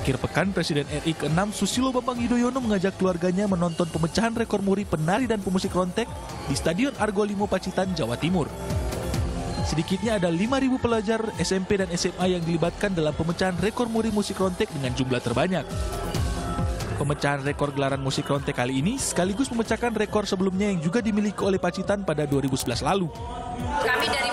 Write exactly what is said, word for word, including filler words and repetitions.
Akhir pekan, Presiden R I keenam Susilo Bambang Yudhoyono mengajak keluarganya menonton pemecahan rekor muri penari dan pemusik rontek di Stadion Argo Limo Pacitan, Jawa Timur. Sedikitnya ada lima ribu pelajar S M P dan S M A yang dilibatkan dalam pemecahan rekor muri musik rontek dengan jumlah terbanyak. Pemecahan rekor gelaran musik rontek kali ini sekaligus memecahkan rekor sebelumnya yang juga dimiliki oleh Pacitan pada dua ribu sebelas lalu. Kami dari